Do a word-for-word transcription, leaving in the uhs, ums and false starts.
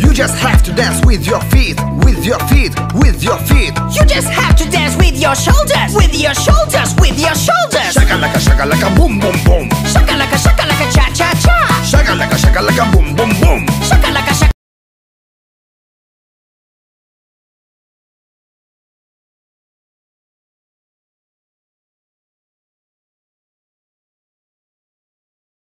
You just have to dance with your feet, with your feet, with your feet. You just have to dance with your shoulders, with your shoulders, with your shoulders. Shakalaka, shakalaka, boom, boom, boom. Shakalaka, shakalaka, cha cha cha. Shakalaka, shakalaka, boom.